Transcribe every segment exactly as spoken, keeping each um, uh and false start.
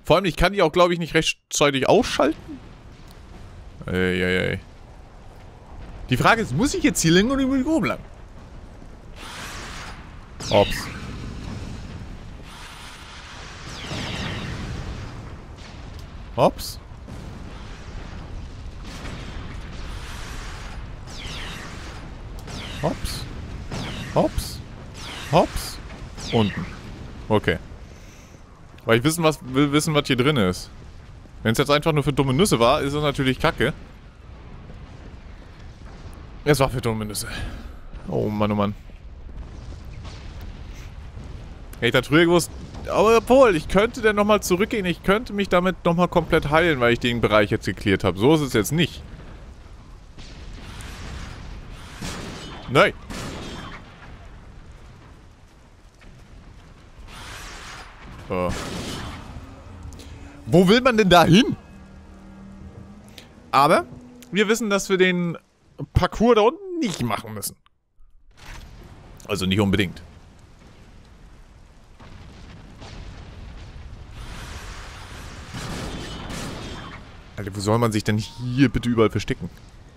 Vor allem, ich kann die auch, glaube ich, nicht rechtzeitig ausschalten. Ey, ey, ey. Die Frage ist, muss ich jetzt hier lang oder muss ich oben lang? Ops. Hops. Hops. Hops. Hops. Unten. Okay. Weil ich wissen, was, will wissen, was hier drin ist. Wenn es jetzt einfach nur für dumme Nüsse war, ist es natürlich kacke. Es war für dumme Nüsse. Oh Mann, oh Mann. Hätte ich das früher gewusst. Aber obwohl, ich könnte dann nochmal zurückgehen. Ich könnte mich damit nochmal komplett heilen, weil ich den Bereich jetzt geklärt habe. So ist es jetzt nicht. Nein. So. Wo will man denn da hin? Aber wir wissen, dass wir den Parcours da unten nicht machen müssen. Also nicht unbedingt. Alter, wo soll man sich denn hier bitte überall verstecken?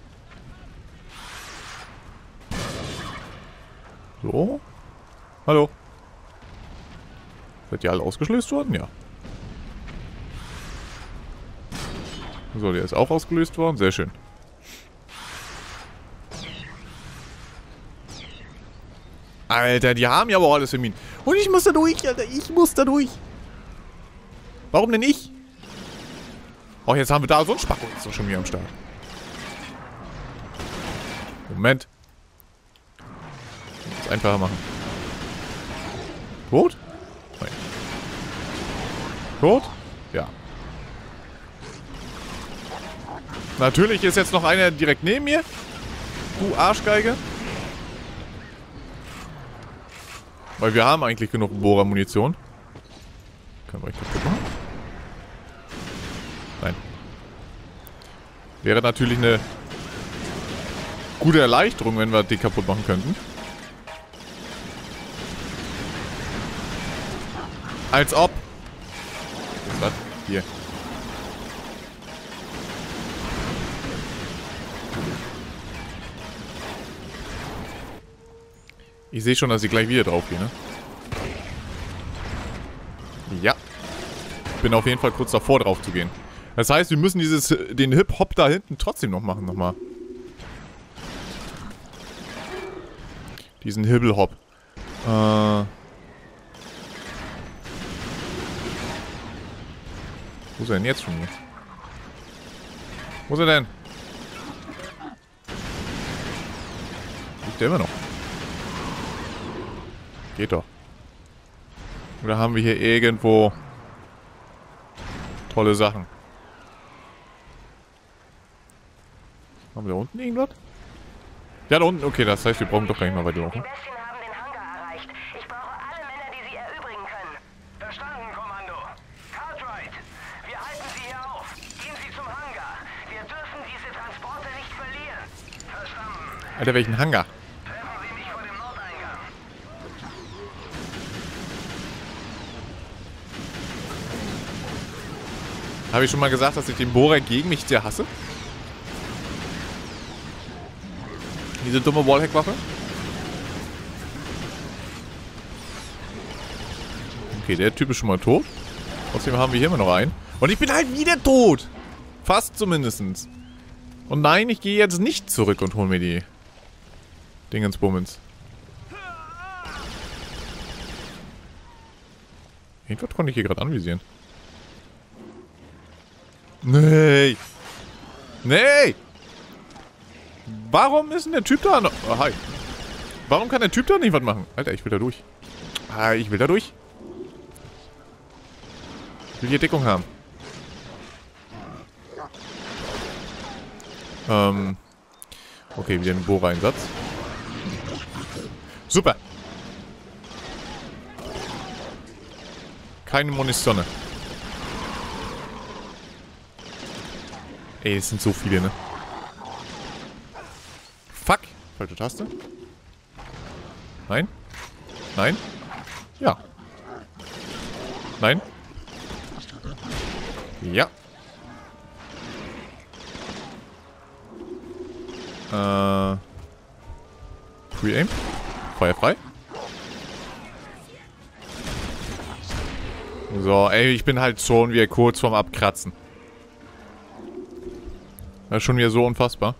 So. Hallo. Seid ihr alle ausgelöst worden? Ja. So, der ist auch ausgelöst worden. Sehr schön. Alter, die haben ja aber alles für mich. Und ich muss da durch, Alter. Ich muss da durch. Warum denn ich? Oh, jetzt haben wir da so ein Spacko. Ist doch schon wieder am Start. Moment. Das einfacher machen. Tot? Nein. Tot? Ja. Natürlich ist jetzt noch einer direkt neben mir. Du Arschgeige. Weil wir haben eigentlich genug Bohrer-Munition. Können wir euch kaputt machen? Nein. Wäre natürlich eine gute Erleichterung, wenn wir die kaputt machen könnten. Als ob. Was ist das? Hier. Ich sehe schon, dass ich gleich wieder drauf gehe, ne? Ja. Bin auf jeden Fall kurz davor, drauf zu gehen. Das heißt, wir müssen dieses, den Hip-Hop da hinten trotzdem noch machen, nochmal. Diesen Hibbel-Hop. Äh... Wo ist er denn jetzt schon hier? Wo ist er denn? Liegt der immer noch? Geht doch. Oder haben wir hier irgendwo tolle Sachen? Haben wir da unten irgendwas? Ja, da unten. Okay, das heißt, wir brauchen doch gar nicht mal weiterlaufen. Die Bestien haben den Hangar erreicht. Ich brauche alle Männer, die sie erübrigen können. Verstanden, Kommando. Cartwright, wir halten Sie hier auf. Gehen Sie zum Hangar. Wir dürfen diese Transporte nicht verlieren. Verstanden. Alter, welchen Hangar? Treffen Sie mich vor dem Nordeingang. Habe ich schon mal gesagt, dass ich den Bohrer gegen mich sehr hasse? Diese dumme Wallhack-Waffe? Okay, der Typ ist schon mal tot. Trotzdem haben wir hier immer noch einen. Und ich bin halt wieder tot. Fast zumindest. Und nein, ich gehe jetzt nicht zurück und hole mir die Dingensbummens. Irgendwas konnte ich hier gerade anvisieren. Nee. Nee. Warum ist denn der Typ da noch? Oh, hi. Warum kann der Typ da nicht was machen? Alter, ich will da durch. Ah, ich will da durch. Ich will hier Deckung haben. Ähm. Okay, wieder ein Bohreinsatz. Super. Keine Munition. Ey, es sind so viele, ne? Fuck. Falsche Taste. Nein. Nein. Ja. Nein. Ja. Äh. Pre-Aim. Feuer frei. So, ey, ich bin halt schon wieder kurz vorm Abkratzen. Das ist schon wieder so unfassbar.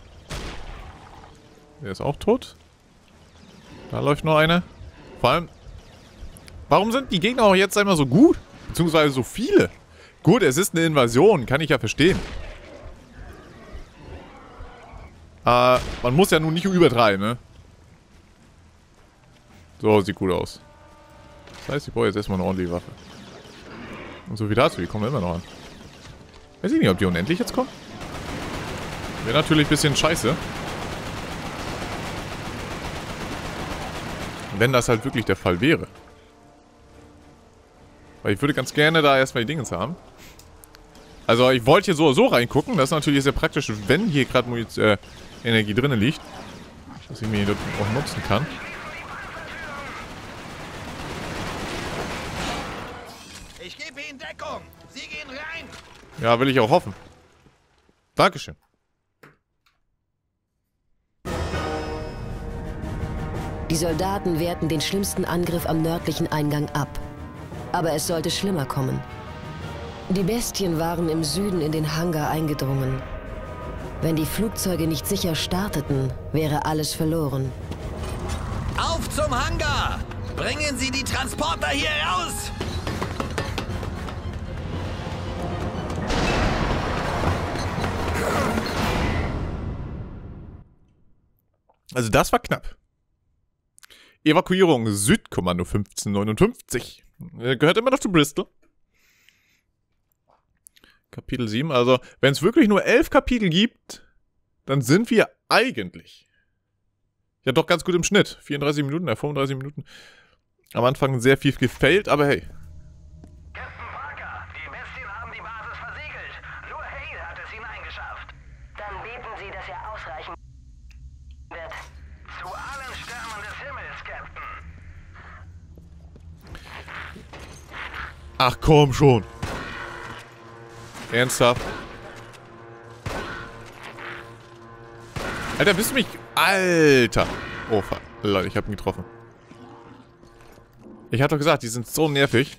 Der ist auch tot. Da läuft noch einer. Vor allem, warum sind die Gegner auch jetzt einmal so gut? Beziehungsweise so viele? Gut, es ist eine Invasion, kann ich ja verstehen. Äh, man muss ja nun nicht übertreiben, ne? So, sieht gut aus. Das heißt, ich brauche jetzt erstmal eine ordentliche Waffe. Und so wie dazu, die kommen immer noch an. Weiß ich nicht, ob die unendlich jetzt kommen. Wäre natürlich ein bisschen scheiße. Wenn das halt wirklich der Fall wäre. Weil ich würde ganz gerne da erstmal die Dinge haben. Also ich wollte hier so oder so reingucken. Das ist natürlich sehr praktisch, wenn hier gerade äh, Energie drin liegt. Dass ich mir hier auch nutzen kann. Ich gebe Ihnen Deckung. Sie gehen rein. Ja, will ich auch hoffen. Dankeschön. Die Soldaten wehrten den schlimmsten Angriff am nördlichen Eingang ab. Aber es sollte schlimmer kommen. Die Bestien waren im Süden in den Hangar eingedrungen. Wenn die Flugzeuge nicht sicher starteten, wäre alles verloren. Auf zum Hangar! Bringen Sie die Transporter hier raus! Also das war knapp. Evakuierung Südkommando fünfzehnhundertneunundfünfzig. Gehört immer noch zu Bristol. Kapitel sieben. Also, wenn es wirklich nur elf Kapitel gibt, dann sind wir eigentlich ja doch ganz gut im Schnitt. vierunddreißig Minuten, äh, fünfunddreißig Minuten. Am Anfang sehr viel gefällt, aber hey. Captain Parker, die Bestien haben die Basis versiegelt. Nur Hale hat es hineingeschafft. Dann beten Sie, dass er ausreichen wird. Zu allen Sternen des Himmels, Captain. Ach komm schon. Ernsthaft? Alter, bist du mich... Alter. Oh, fuck. Leute, ich hab ihn getroffen. Ich hatte doch gesagt, die sind so nervig.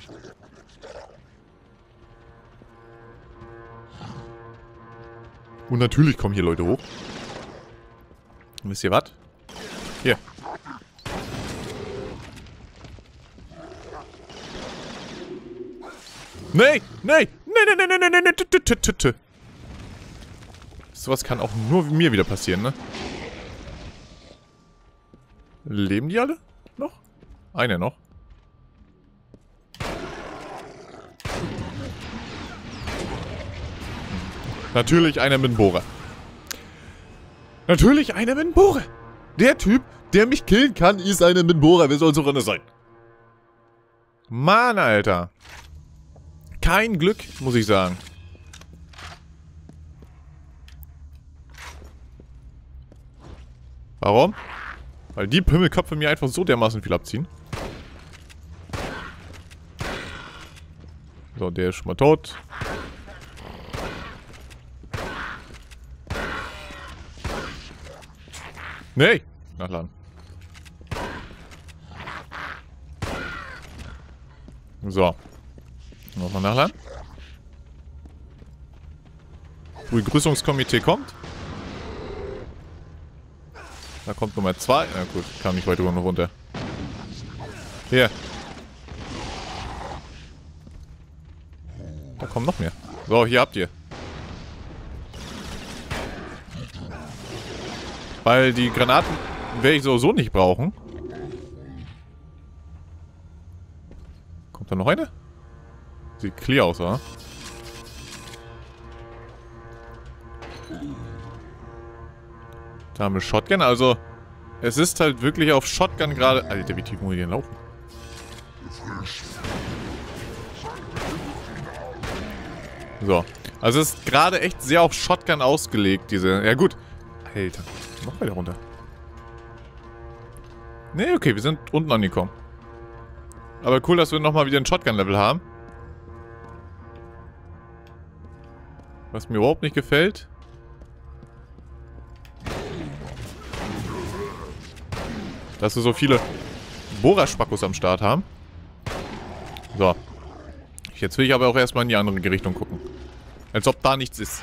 Und natürlich kommen hier Leute hoch. Und wisst ihr was? Hier. Nee, nee, nee, nee, nee, nee, nee, nee, nee, sowas kann auch nur mir wieder passieren, ne? Leben die alle noch? Einer noch. Natürlich einer mit dem Bohrer. Natürlich einer mit dem Bohrer. Der Typ, der mich killen kann, ist einer mit dem Bohrer. Wer soll so drin sein? Mann, Alter. Kein Glück, muss ich sagen. Warum? Weil die Pimmelköpfe mir einfach so dermaßen viel abziehen. So, der ist schon mal tot. Nee! Nachladen. So. Nochmal nachladen. Begrüßungskomitee kommt. Da kommt Nummer zwei. Na gut, kam nicht weiter noch runter. Hier. Da kommen noch mehr. So, hier habt ihr. Weil die Granaten werde ich sowieso nicht brauchen. Kommt da noch eine? Sieht clear aus, oder? Da haben wir Shotgun, also es ist halt wirklich auf Shotgun gerade... Alter, wie tief muss ich denn laufen? So, also es ist gerade echt sehr auf Shotgun ausgelegt, diese... Ja gut. Alter, noch weiter runter. Ne, okay, wir sind unten angekommen. Aber cool, dass wir nochmal wieder ein Shotgun-Level haben. Was mir überhaupt nicht gefällt. Dass wir so viele Bohrerspackos am Start haben. So. Jetzt will ich aber auch erstmal in die andere Richtung gucken. Als ob da nichts ist.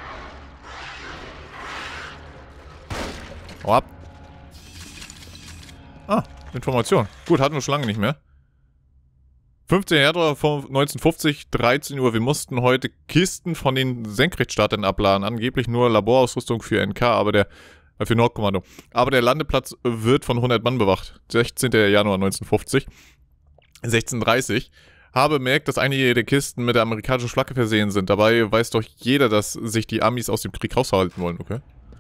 Hau ab. Ah, Information. Gut, hatten wir schon lange nicht mehr. fünfzehnten Januar neunzehnhundertfünfzig, dreizehn Uhr. Wir mussten heute Kisten von den Senkrechtstartern abladen. Angeblich nur Laborausrüstung für N K, aber der äh, für Nordkommando. Aber der Landeplatz wird von hundert Mann bewacht. sechzehnten Januar neunzehnhundertfünfzig. sechzehn Uhr dreißig. Habe bemerkt, dass einige der Kisten mit der amerikanischen Flagge versehen sind. Dabei weiß doch jeder, dass sich die Amis aus dem Krieg raushalten wollen, okay?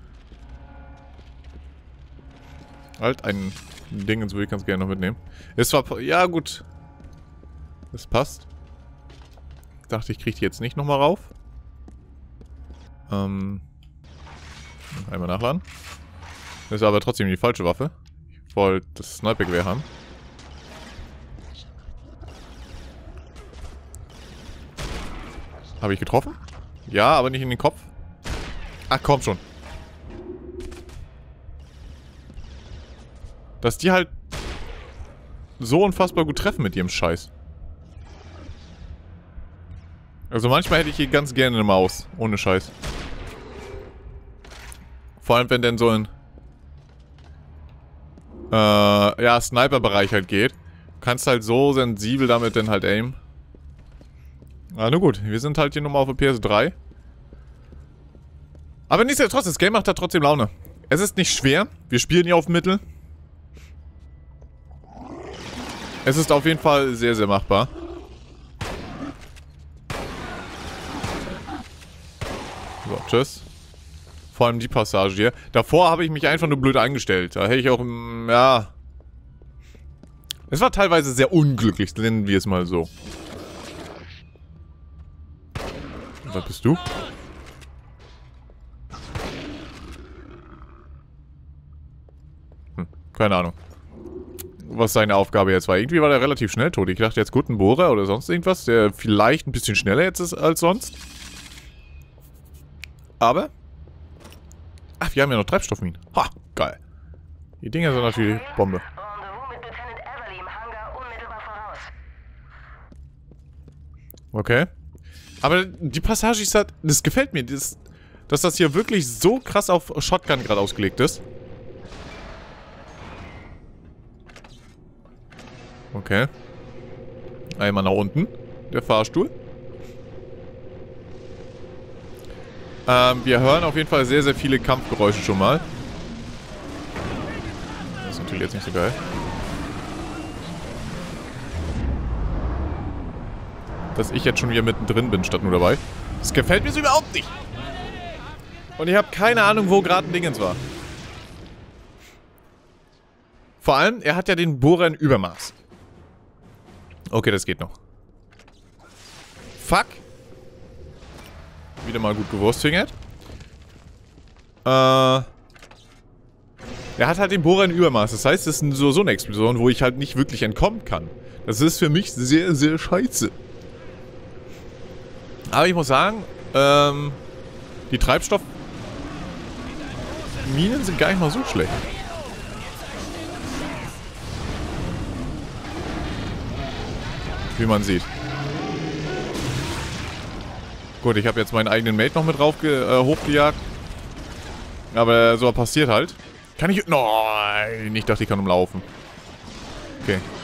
Halt, ein Ding, das würde ich ganz gerne noch mitnehmen. Ist zwar... Ja, gut. Das passt. Ich dachte, ich kriege die jetzt nicht nochmal rauf. Ähm... Einmal nachladen. Das ist aber trotzdem die falsche Waffe. Ich wollte das Sniper-Gewehr haben. Habe ich getroffen? Ja, aber nicht in den Kopf. Ach, komm schon. Dass die halt so unfassbar gut treffen mit ihrem Scheiß. Also manchmal hätte ich hier ganz gerne eine Maus. Ohne Scheiß. Vor allem, wenn denn so ein äh, ja, Sniper-Bereich halt geht. Du kannst halt so sensibel damit dann halt aimen. Ah, nur gut. Wir sind halt hier nochmal auf der P S drei. Aber nichtsdestotrotz, das Game macht halt trotzdem Laune. Es ist nicht schwer. Wir spielen hier auf Mittel. Es ist auf jeden Fall sehr, sehr machbar. So, tschüss. Vor allem die Passage hier. Davor habe ich mich einfach nur blöd eingestellt. Da hätte ich auch, ja... Es war teilweise sehr unglücklich, nennen wir es mal so. Was bist du? Hm, keine Ahnung. Was seine Aufgabe jetzt war. Irgendwie war der relativ schnell tot. Ich dachte jetzt, gut, ein Bohrer oder sonst irgendwas, der vielleicht ein bisschen schneller jetzt ist als sonst. Aber... Ach, wir haben ja noch Treibstoffminen. Ha, geil. Die Dinger sind natürlich Bombe. Okay. Aber die Passage ist halt... Das gefällt mir, das, dass das hier wirklich so krass auf Shotgun gerade ausgelegt ist. Okay. Einmal nach unten. Der Fahrstuhl. Ähm, wir hören auf jeden Fall sehr, sehr viele Kampfgeräusche schon mal. Das ist natürlich jetzt nicht so geil. Dass ich jetzt schon wieder mittendrin bin, statt nur dabei. Das gefällt mir so überhaupt nicht. Und ich habe keine Ahnung, wo gerade ein Dingens war. Vor allem, er hat ja den Bohrer in Übermaß. Okay, das geht noch. Fuck. Wieder mal gut gewurstfingert. Äh. Er hat halt den Bohrer in Übermaß. Das heißt, das ist so, so eine Explosion, wo ich halt nicht wirklich entkommen kann. Das ist für mich sehr, sehr scheiße. Aber ich muss sagen, ähm, die Treibstoffminen sind gar nicht mal so schlecht. Wie man sieht. Gut, ich habe jetzt meinen eigenen Mate noch mit drauf äh, hochgejagt. Aber so passiert halt. Kann ich... Nein, ich dachte, ich kann umlaufen. Okay.